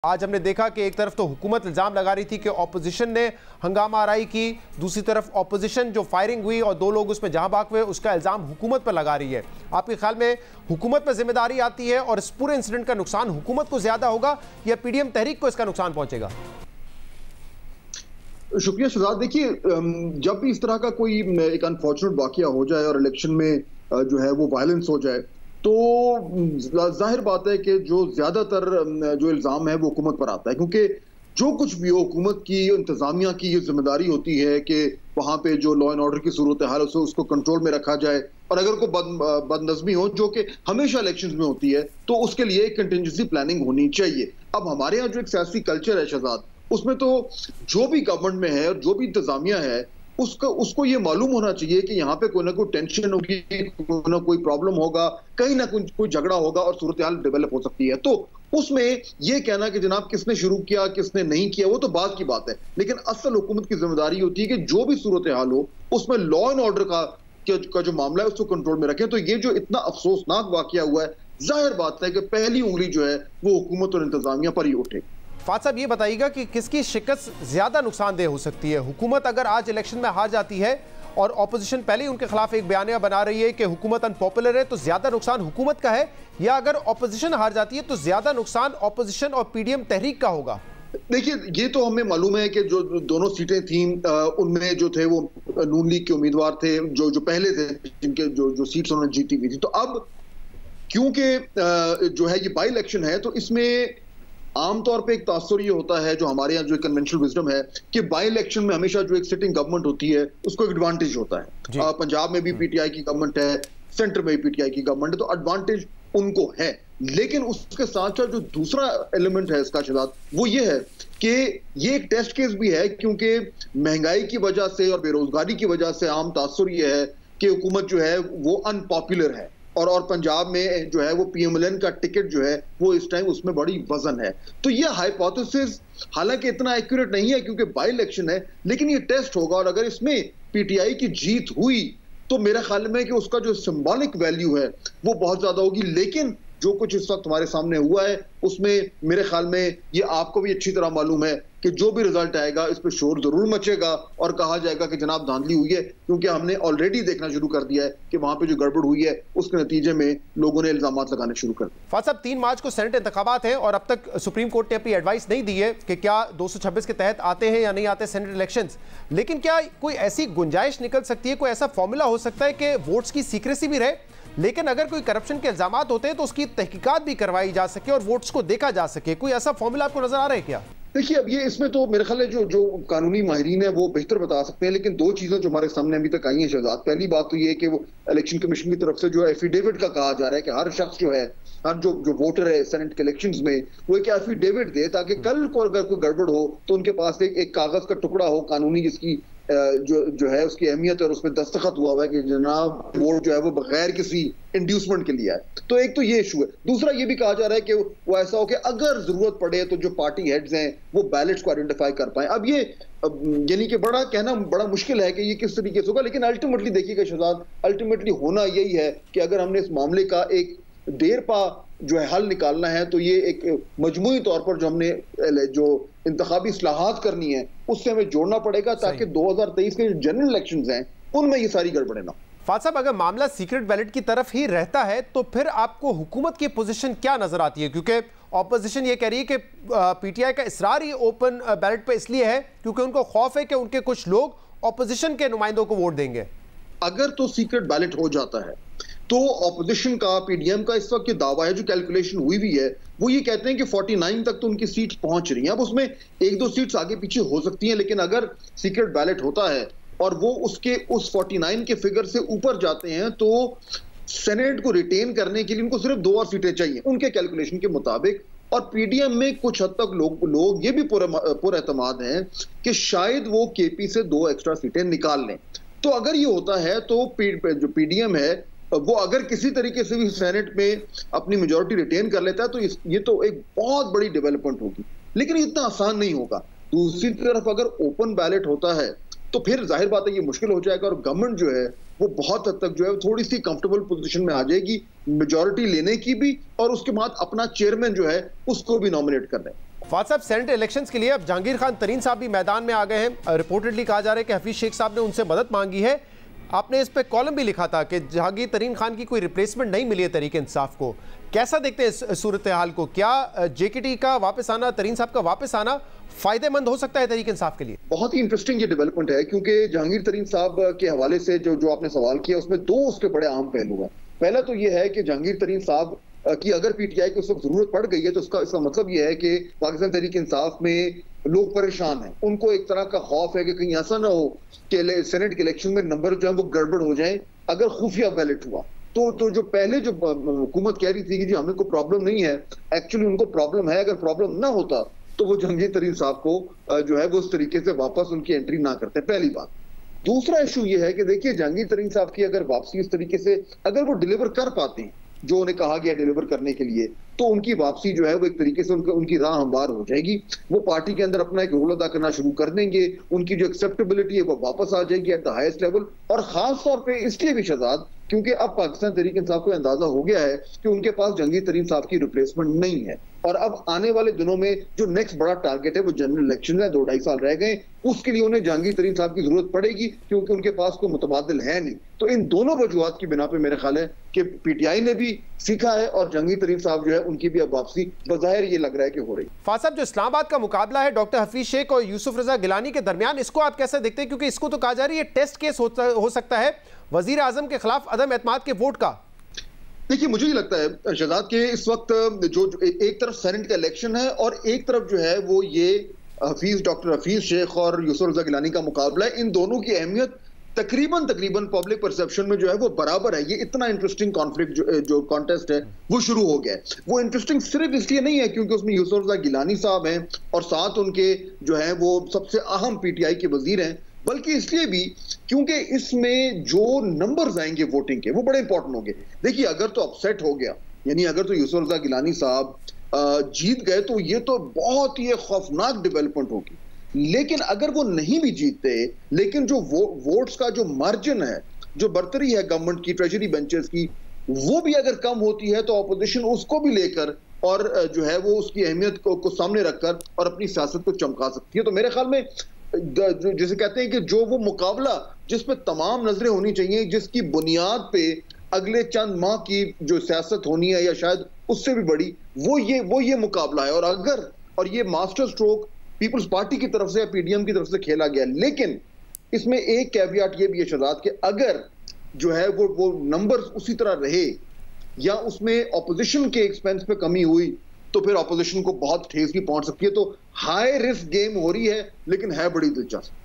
आज हमने देखा कि एक तरफ तो हुकूमत इल्ज़ाम लगा रही थी कि ऑपोजिशन ने हंगामा आराई की, दूसरी तरफ ऑपोजिशन जो फायरिंग हुई और 2 लोग उसमें जहां भाग हुए उसका इल्ज़ाम हुकूमत पर लगा रही है। आपके ख्याल में हुकूमत पर जिम्मेदारी आती है और इस पूरे इंसिडेंट का नुकसान हुकूमत को ज्यादा होगा या पीडीएम तहरीक को इसका नुकसान पहुंचेगा? शुक्रिया शहजाद। देखिए, जब भी इस तरह का कोई एक अनफॉर्चुनेट वाकया हो जाए और इलेक्शन में जो है वो वायलेंस हो जाए तो जाहिर बात है कि जो ज्यादातर जो इल्जाम है वो हुकूमत पर आता है, क्योंकि जो कुछ भी हो हुकूमत की इंतजामिया की ये जिम्मेदारी होती है कि वहां पे जो लॉ एंड ऑर्डर की सूरत हाल है उसको कंट्रोल में रखा जाए, और अगर कोई बदनज़मी हो जो कि हमेशा इलेक्शंस में होती है तो उसके लिए एक कंटिजेंसी प्लानिंग होनी चाहिए। अब हमारे यहाँ जो एक सियासी कल्चर है शहजाद, उसमें तो जो भी गवर्नमेंट में है और जो भी इंतजामिया है उसको ये मालूम होना चाहिए कि यहाँ पे कोई ना कोई टेंशन होगी, कोई ना कोई प्रॉब्लम होगा, कहीं ना कोई झगड़ा होगा और सूरत हाल डेवलप हो सकती है। तो उसमें ये कहना कि जनाब किसने शुरू किया किसने नहीं किया वो तो बात की बात है, लेकिन असल हुकूमत की जिम्मेदारी होती है कि जो भी सूरत हाल हो उसमें लॉ एंड ऑर्डर का जो मामला है उसको कंट्रोल में रखें। तो ये जो इतना अफसोसनाक वाकया हुआ है, जाहिर बात है कि पहली उंगली जो है वो हुकूमत और इंतजामिया पर ही उठे। फात साहब, ये बताइएगा कि किसकी शिकस्त ज्यादा नुकसानदेह हो सकती है? हुकूमत अगर आज इलेक्शन में हार जाती है और ऑपोजिशन पहले ही उनके खिलाफ एक बयानिया बना रही है कि हुकूमत अनपॉपुलर है, तो ज्यादा नुकसान हुकूमत का है, या अगर ऑपोजिशन हार जाती है तो ज्यादा नुकसान ऑपोजिशन और पीडीएम तहरीक का होगा? देखिए, ये तो हमें मालूम है कि जो दोनों सीटें थी उनमें जो थे वो नून लीग के उम्मीदवार थे जो पहले थे, जिनके जो सीट्स उन्होंने जीती हुई थी। तो अब क्योंकि जो है ये बाई इलेक्शन है तो इसमें आमतौर पे एक तासुर ये होता है, जो हमारे यहाँ जो कन्वेंशनल विजडम है, कि बाई इलेक्शन में हमेशा जो एक सिटिंग गवर्नमेंट होती है उसको एक एडवांटेज होता है। पंजाब में भी पीटीआई की गवर्नमेंट है, सेंटर में भी पीटीआई की गवर्नमेंट है, तो एडवांटेज उनको है। लेकिन उसके साथ साथ जो दूसरा एलिमेंट है इसका शहजाद, वो ये है कि ये एक टेस्ट केस भी है, क्योंकि महंगाई की वजह से और बेरोजगारी की वजह से आम तासुर ये है कि हुकूमत जो है वो अनपॉपुलर है, और पंजाब में जो है वो पीएमएलएन का टिकट जो है वो इस टाइम उसमें बड़ी वजन है। तो ये हाइपोथेसिस हालांकि इतना एक्यूरेट नहीं है क्योंकि बाई इलेक्शन है, लेकिन ये टेस्ट होगा, और अगर इसमें पीटीआई की जीत हुई तो मेरे ख्याल में कि उसका जो सिंबॉलिक वैल्यू है वो बहुत ज्यादा होगी। लेकिन जो कुछ इस वक्त हमारे सामने हुआ है उसमें मेरे ख्याल में ये आपको भी अच्छी तरह मालूम है कि जो भी रिजल्ट आएगा इस पर शोर जरूर मचेगा और कहा जाएगा कि जनाब धांधली हुई है, क्योंकि हमने ऑलरेडी देखना शुरू कर दिया है कि वहां पे जो गड़बड़ हुई है उसके नतीजे में लोगों ने इल्जाम लगाने शुरू कर दिए। फात साहब, 3 मार्च को सेनेट इंतखाबात हैं और अब तक सुप्रीम कोर्ट ने अपनी एडवाइस नहीं दी है कि क्या 226 के तहत आते हैं या नहीं आते सेनेट इलेक्शंस, लेकिन क्या कोई ऐसी गुंजाइश निकल सकती है, कोई ऐसा फॉर्मूला हो सकता है कि वोट्स की सीक्रेसी भी रहे, लेकिन अगर कोई करप्शन के इल्जाम होते हैं तो उसकी तहकीकात भी करवाई जा सके और वोट्स को देखा जा सके? कोई ऐसा फॉर्मूला आपको नजर आ रहा है क्या? देखिए, अब ये इसमें तो मेरे ख्याल है जो कानूनी माहिरीन है वो बेहतर बता सकते हैं, लेकिन 2 चीजें जो हमारे सामने अभी तक आई हैं शहजाद। पहली बात तो ये है कि वो इलेक्शन कमीशन की तरफ से जो एफिडेविट का कहा जा रहा है कि हर शख्स जो है, हर जो वोटर है सेनेट के इलेक्शंस में, वो एक एफिडेविट दे ताकि कल को अगर कोई गड़बड़ हो तो उनके पास एक कागज का टुकड़ा हो कानूनी, जिसकी जो है उसकी अहमियत और उसमें दस्तखत हुआ है कि जनाब वोट जो है वो बगैर किसी इंड्यूसमेंट के लिए है। तो एक तो ये इशू है। दूसरा ये भी कहा जा रहा है कि वो ऐसा हो कि अगर जरूरत पड़े तो जो पार्टी हेड्स हैं वो बैलेट्स को आइडेंटिफाई कर पाए। अब ये यानी कि बड़ा मुश्किल है कि ये किस तरीके से होगा, लेकिन अल्टीमेटली देखिएगा शहजाद, अल्टीमेटली होना यही है कि अगर हमने इस मामले का एक देर पा जो है हल निकालना है तो ये एक मजमूई तौर पर जो हमने जो इंतखाबी इस्लाहात करनी है उससे हमें जोड़ना पड़ेगा ताकि 2023 के जनरल इलेक्शंस हैं उनमें ये सारी गड़बड़े ना। फात साहब, अगर मामला सीक्रेट बैलेट की तरफ ही रहता है तो फिर आपको हुकूमत की पोजीशन क्या नजर आती है? क्योंकि ऑपोजिशन ये कह रही है कि पीटीआई का इसरार ये ओपन बैलेट पे इसलिए है क्योंकि उनको खौफ है कि उनके कुछ लोग ऑपोजिशन के नुमाइंदों को वोट देंगे। अगर तो सीक्रेट बैलेट हो जाता है तो ऑपोजिशन का, पीडीएम का इस वक्त ये दावा है, जो कैलकुलेशन हुई भी है, वो ये कहते हैं कि 49 तक तो उनकी सीट पहुंच रही हैं। अब उसमें 1-2 सीट्स आगे पीछे हो सकती हैं, लेकिन अगर सीक्रेट बैलेट होता है और वो उसके उस 49 के फिगर से ऊपर जाते हैं तो सेनेट को रिटेन करने के लिए उनको सिर्फ 2 और सीटें चाहिए उनके कैलकुलेशन के मुताबिक। और पीडीएम में कुछ हद तक लोग ये भी पुरएतमाद हैं कि शायद वो केपी से 2 एक्स्ट्रा सीटें निकाल लें। तो अगर ये होता है तो जो पीडीएम है वो अगर किसी तरीके से भी सेनेट में अपनी मेजॉरिटी रिटेन कर लेता है तो ये तो एक बहुत बड़ी डेवलपमेंट होगी, लेकिन इतना आसान नहीं होगा। दूसरी तरफ अगर ओपन बैलेट होता है तो फिर जाहिर बात है ये मुश्किल हो जाएगा और गवर्नमेंट जो है वो बहुत हद तक जो है थोड़ी सी कंफर्टेबल पोजीशन में आ जाएगी मेजॉरिटी लेने की भी, और उसके बाद अपना चेयरमैन जो है उसको भी नॉमिनेट करना है। फाद साहब, सेनेट इलेक्शंस के लिए अब जहांगीर खान तरीन साहब भी मैदान में आ गए हैं। रिपोर्टेडली कहा जा रहा है कि हफीज शेख साहब ने उनसे मदद मांगी है। आपने इस पे कॉलम भी लिखा था कि जहांगीर तरीन खान की कोई रिप्लेसमेंट नहीं मिली है तहरीक इंसाफ को। कैसा देखते हैं इस सूरत हाल को? क्या जेकेटी का वापस आना, तरीन साहब का वापस आना फायदेमंद हो सकता है तहरीक इंसाफ के लिए? बहुत ही इंटरेस्टिंग ये डेवलपमेंट है, क्योंकि जहांगीर तरीन साहब के हवाले से जो आपने सवाल किया उसमें दो उसके बड़े अहम पहलू हैं। पहला तो ये है कि जहांगीर तरीन साहब की अगर पीटीआई को उस वक्त जरूरत पड़ गई है तो इसका मतलब यह है कि पाकिस्तान तहरीक इंसाफ में लोग परेशान हैं। उनको एक तरह का खौफ है कि कहीं ऐसा ना हो कि सेनेट के इलेक्शन में नंबर जो है वो गड़बड़ हो जाए अगर खुफिया बैलेट हुआ। तो जो पहले जो हुकूमत कह रही थी कि जी हमें कोई प्रॉब्लम नहीं है, एक्चुअली उनको प्रॉब्लम है। अगर प्रॉब्लम ना होता तो वो जहांगीर तरीन साहब को जो है वो उस तरीके से वापस उनकी एंट्री ना करते, पहली बात। दूसरा इशू ये है कि देखिए जहांगीर तरीन साहब की अगर वापसी इस तरीके से अगर वो डिलीवर कर पाते हैं जो उन्हें कहा गया डिलीवर करने के लिए, तो उनकी वापसी जो है वो एक तरीके से उनकी राह हमवार हो जाएगी। वो पार्टी के अंदर अपना एक रोल अदा करना शुरू कर देंगे। उनकी जो एक्सेप्टेबिलिटी है वो वापस आ जाएगी एट द हाईएस्ट लेवल। और खास तौर पे इसलिए भी शहजाद, क्योंकि अब पाकिस्तान तहरीक इंसाफ को अंदाजा हो गया है कि उनके पास जहांगीर तरीन साहब की रिप्लेसमेंट नहीं है। और अब आने वाले दिनों में जो नेक्स्ट बड़ा टारगेट है वो जनरल इलेक्शन है। 2-2.5 साल रह गए, उसके लिए उन्हें जहांगीर तरीन साहब की जरूरत पड़ेगी क्योंकि उनके पास कोई मुतबादिल है नहीं। तो इन दोनों वजूहात की बिना पे मेरा ख्याल है कि पीटीआई ने भी सीखा है और जहांगीर तरीन साहब जो है उनकी भी अब वापसी बज़ाहिर ये लग रहा है कि हो रही। फाद साहब, जो इस्लामाबाद का मुकाबला है डॉक्टर हफीज शेख और यूसुफ रजा गिलानी के दरमियान, इसको आप कैसे देखते हैं? क्योंकि इसको तो कहा जा रही है टेस्ट केस हो सकता है वजीर आजम के खिलाफ अदम एतमाद के वोट का। देखिए मुझे ये लगता है शहजाद के इस वक्त जो एक तरफ सेनेट का इलेक्शन है और एक तरफ जो है वो ये डॉक्टर हफीज शेख और यूसुफ रजा गिलानी का मुकाबला है। इन दोनों की अहमियत तकरीबन पब्लिक परसेप्शन में जो है वो बराबर है। ये इतना इंटरेस्टिंग कॉन्फ्लिक्ट जो कॉन्टेस्ट है वो शुरू हो गया है। वो इंटरेस्टिंग सिर्फ इसलिए नहीं है क्योंकि उसमें यूसुफ रजा गिलानी साहब हैं और साथ उनके जो है वो सबसे अहम पीटीआई के वजीर हैं, बल्कि इसलिए भी क्योंकि इसमें जो नंबर्स आएंगे वोटिंग के वो बड़े इंपॉर्टेंट होंगे। देखिए अगर तो अपसेट हो गया, यानी अगर तो यूसुफ रजा गिलानी साहब जीत गए तो ये तो बहुत ही खौफनाक डेवलपमेंट होगी। लेकिन अगर वो नहीं भी जीतते, लेकिन जो वोट्स का जो मार्जिन है, जो बर्तरी है गवर्नमेंट की ट्रेजरी बेंचेस की, वो भी अगर कम होती है तो अपोजिशन उसको भी लेकर और जो है वो उसकी अहमियत को सामने रखकर और अपनी सियासत को चमका सकती है। तो मेरे ख्याल में जैसे कहते हैं कि जो वो मुकाबला जिस पे तमाम नजरें होनी चाहिए, जिसकी बुनियाद पे अगले चंद माह की जो सियासत होनी है या शायद उससे भी बड़ी, वो ये मुकाबला है। और ये मास्टर स्ट्रोक पीपल्स पार्टी की तरफ से या पीडीएम की तरफ से खेला गया। लेकिन इसमें एक कैवियाट ये भी है शहजाद कि अगर जो है वो नंबर्स उसी तरह रहे या उसमें ऑपोजिशन के एक्सपेंस पे कमी हुई तो फिर ऑपोजिशन को बहुत ठेस भी पहुंच सकती है। तो हाई रिस्क गेम हो रही है, लेकिन है बड़ी दिलचस्प।